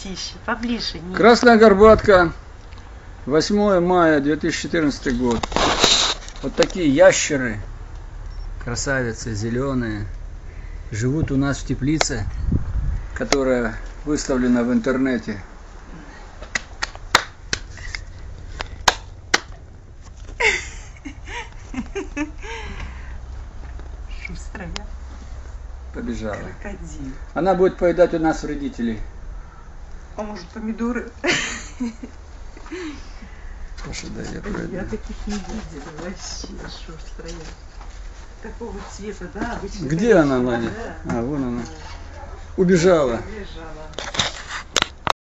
потише, поближе. Нет. Красная Горбатка, 8 мая 2014 год. Вот такие ящеры, красавицы, зеленые, живут у нас в теплице, которая выставлена в интернете. Шустрая. Побежала. Крокодил. Она будет поедать у нас вредителей. А может помидоры? Слушай, да, Я таких не видела вообще, шустрая. Такого цвета, да, обычно. Где она, Надя? Да. А, вон она. Убежала. Убежала.